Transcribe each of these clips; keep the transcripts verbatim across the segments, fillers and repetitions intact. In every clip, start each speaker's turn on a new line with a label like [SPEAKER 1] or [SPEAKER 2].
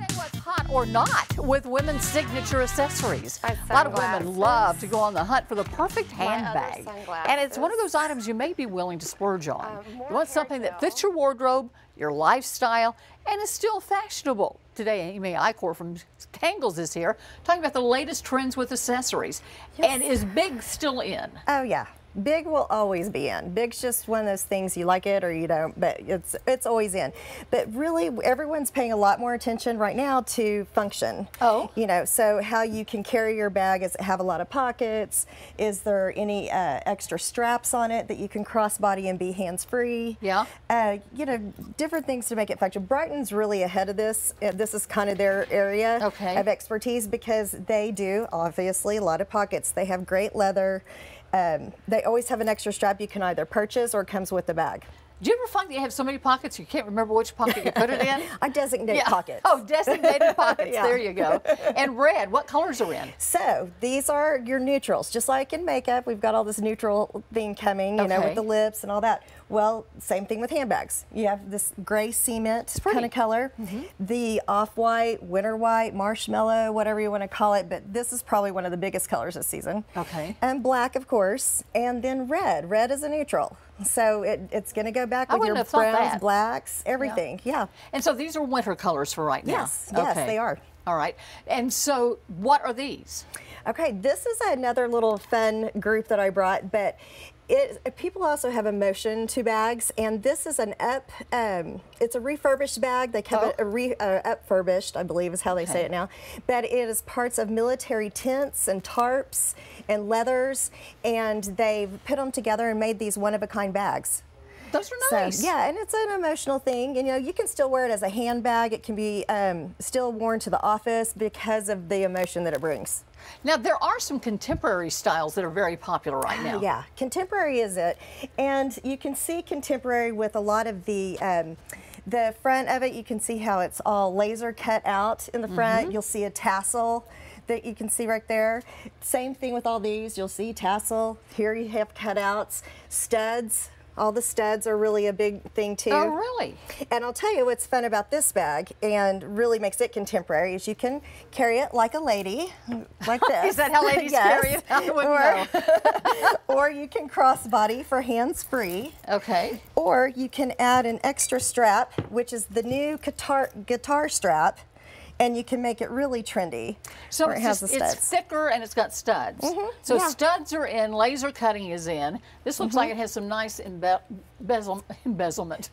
[SPEAKER 1] Say what's hot or not with women's signature accessories.
[SPEAKER 2] My
[SPEAKER 1] A lot of women
[SPEAKER 2] sunglasses.
[SPEAKER 1] love to go on the hunt for the perfect
[SPEAKER 2] My other
[SPEAKER 1] handbag.
[SPEAKER 2] sunglasses.
[SPEAKER 1] And it's one of those items you may be willing to splurge on.
[SPEAKER 2] Uh, more
[SPEAKER 1] you want
[SPEAKER 2] hair
[SPEAKER 1] something that
[SPEAKER 2] gel.
[SPEAKER 1] fits your wardrobe, your lifestyle, and is still fashionable. Today, Amy Icor from Tangles is here talking about the latest trends with accessories.
[SPEAKER 3] Yes.
[SPEAKER 1] And is big still in?
[SPEAKER 3] Oh yeah, big will always be in. Big's just one of those things, you like it or you don't, but it's it's always in. But really, everyone's paying a lot more attention right now to function.
[SPEAKER 1] Oh.
[SPEAKER 3] You know, so how you can carry your bag. Does it have a lot of pockets? Is there any uh, extra straps on it that you can crossbody and be hands-free?
[SPEAKER 1] Yeah.
[SPEAKER 3] Uh, you know, different things to make it function. Brighton's really ahead of this. Uh, This is kind of their area
[SPEAKER 1] Okay.
[SPEAKER 3] of expertise because they do, obviously, a lot of pockets. They have great leather. Um, they always have an extra strap you can either purchase or it comes with the bag.
[SPEAKER 1] Do you ever find that you have so many pockets you can't remember which pocket you put it in?
[SPEAKER 3] I designate
[SPEAKER 1] Yeah.
[SPEAKER 3] pockets.
[SPEAKER 1] Oh, designated pockets.
[SPEAKER 3] Yeah.
[SPEAKER 1] There you go. And red, what colors are in?
[SPEAKER 3] So these are your neutrals. Just like in makeup, we've got all this neutral thing coming, you know,
[SPEAKER 1] Okay.
[SPEAKER 3] with the lips and all that. Well, same thing with handbags. You have this gray cement
[SPEAKER 1] pretty.
[SPEAKER 3] kind of color, the off-white, winter white, marshmallow, whatever you want to call it, but this is probably one of the biggest colors this season.
[SPEAKER 1] Okay.
[SPEAKER 3] And black, of course, and then red. Red is a neutral. So it, it's going to go back
[SPEAKER 1] I
[SPEAKER 3] with
[SPEAKER 1] wouldn't
[SPEAKER 3] your
[SPEAKER 1] have thought
[SPEAKER 3] browns,
[SPEAKER 1] that.
[SPEAKER 3] blacks, everything. Yeah.
[SPEAKER 1] And so these are winter colors for right now?
[SPEAKER 3] Yes, yes, they are.
[SPEAKER 1] All right. And so what are these?
[SPEAKER 3] Okay, this is another little fun group that I brought, but it, people also have a motion to bags, and this is an up, um, it's a refurbished bag. They come
[SPEAKER 1] Oh.
[SPEAKER 3] a re, uh, upfurbished, I believe is how they say
[SPEAKER 1] Okay.
[SPEAKER 3] it now, but it is parts of military tents and tarps and leathers, and they've put them together and made these one-of-a-kind bags.
[SPEAKER 1] Those are nice.
[SPEAKER 3] So, yeah, and it's an emotional thing. And, you know, you can still wear it as a handbag. It can be um, still worn to the office because of the emotion that it brings.
[SPEAKER 1] Now, there are some contemporary styles that are very popular right now.
[SPEAKER 3] Yeah, contemporary is it. And you can see contemporary with a lot of the um, the front of it. You can see how it's all laser cut out in the front.
[SPEAKER 1] Mm-hmm.
[SPEAKER 3] You'll see a tassel that you can see right there. Same thing with all these. You'll see tassel. Here you have cutouts, studs. All the studs are really a big thing too.
[SPEAKER 1] Oh, really?
[SPEAKER 3] And I'll tell you what's fun about this bag and really makes it contemporary is you can carry it like a lady, like this.
[SPEAKER 1] Is that how ladies
[SPEAKER 3] Yes.
[SPEAKER 1] carry it? I wouldn't know.
[SPEAKER 3] or, or you can crossbody for hands-free.
[SPEAKER 1] Okay.
[SPEAKER 3] Or you can add an extra strap, which is the new guitar, guitar strap, and you can make it really trendy.
[SPEAKER 1] So
[SPEAKER 3] where
[SPEAKER 1] it's,
[SPEAKER 3] it has
[SPEAKER 1] just,
[SPEAKER 3] the
[SPEAKER 1] it's
[SPEAKER 3] studs.
[SPEAKER 1] thicker and it's got studs.
[SPEAKER 3] Mhm,
[SPEAKER 1] So
[SPEAKER 3] yeah.
[SPEAKER 1] studs are in, laser cutting is in. This looks like it has some nice embe embezzle embezzlement.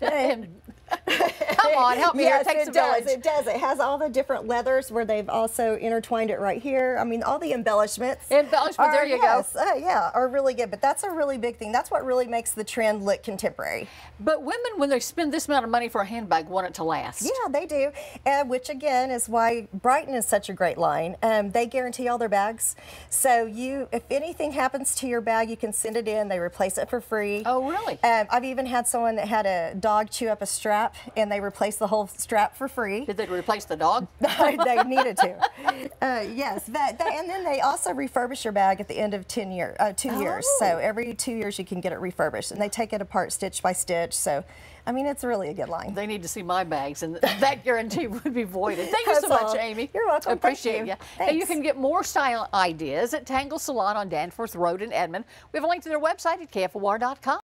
[SPEAKER 1] Come on, help me
[SPEAKER 3] Yes,
[SPEAKER 1] here. It takes
[SPEAKER 3] it
[SPEAKER 1] a
[SPEAKER 3] does.
[SPEAKER 1] village.
[SPEAKER 3] It does. It has all the different leathers where they've also intertwined it right here. I mean, all the embellishments.
[SPEAKER 1] Embellishment,
[SPEAKER 3] are,
[SPEAKER 1] there you go.
[SPEAKER 3] yes, uh, yeah, are really good. But that's a really big thing. That's what really makes the trend look contemporary.
[SPEAKER 1] But women, when they spend this amount of money for a handbag, want it to last.
[SPEAKER 3] Yeah, they do. And which again is why Brighton is such a great line. Um, they guarantee all their bags. So you, if anything happens to your bag, you can send it in. They replace it for free.
[SPEAKER 1] Oh, really?
[SPEAKER 3] Um, I've even had someone that had a dog chew up a strap, and they replaced the whole strap for free.
[SPEAKER 1] Did they replace the dog?
[SPEAKER 3] They needed to. Uh, yes, that, that, and then they also refurbish your bag at the end of ten year, uh, two years.
[SPEAKER 1] Oh.
[SPEAKER 3] So every two years you can get it refurbished, and they take it apart stitch by stitch. So, I mean, it's really a good line.
[SPEAKER 1] They need to see my bags, and that guarantee would be voided. Thank you so
[SPEAKER 3] That's
[SPEAKER 1] much,
[SPEAKER 3] all.
[SPEAKER 1] Amy.
[SPEAKER 3] You're welcome.
[SPEAKER 1] I appreciate
[SPEAKER 3] Thank
[SPEAKER 1] you.
[SPEAKER 3] you.
[SPEAKER 1] And you
[SPEAKER 3] Thanks.
[SPEAKER 1] can get more style ideas at Tangle Salon on Danforth Road in Edmond. We have a link to their website at K F O R dot com.